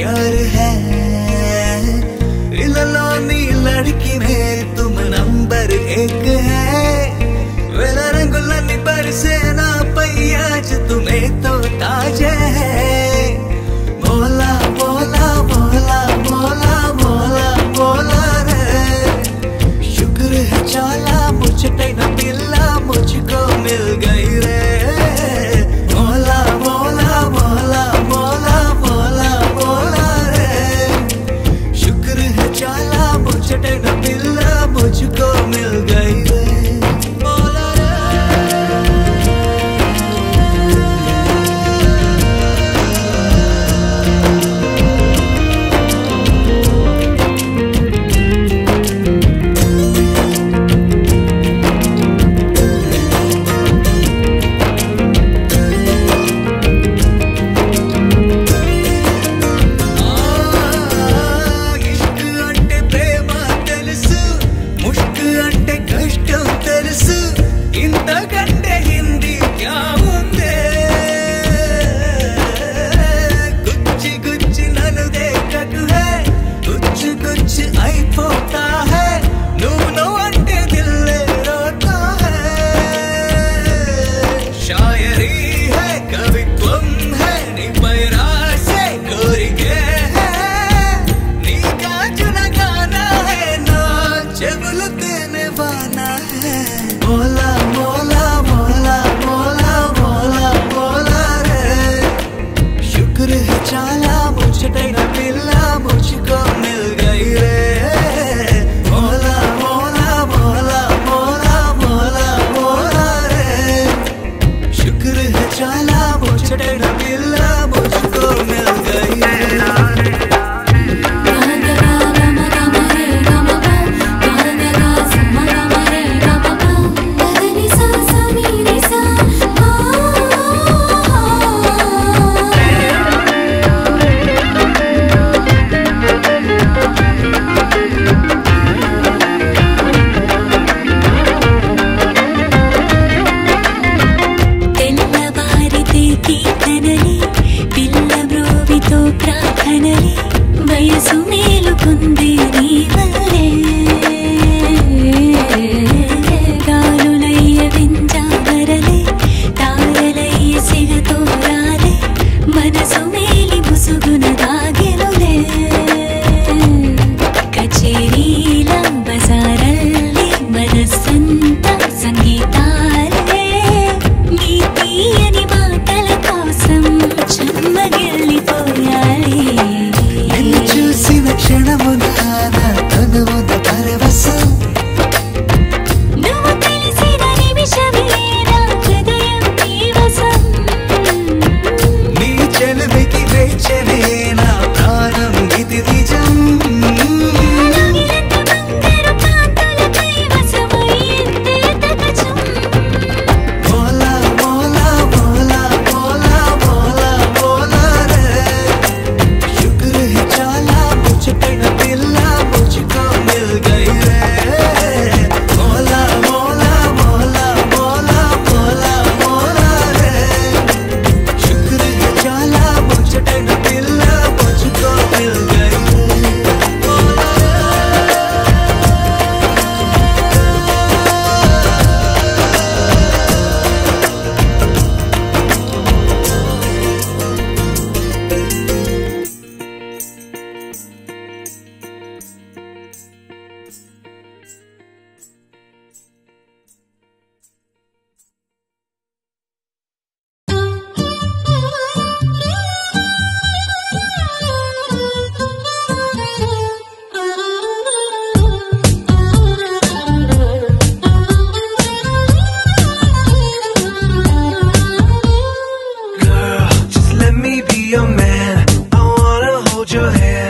प्यार है इलानी लड़की में तुम नंबर 1 है वेला रंगुलनी बरसे ना पैयाज तुम्हें तो ताज है बोला बोला बोला बोला बोला बोला रे शुक्र है चाला मुझे न मिला मुझको मिल गई रे बोला बोला बोला बोला बोला बोला रे शुक्र है चाला मुझे न मिला मुझको मिल गई रे your man. I wanna hold your hand.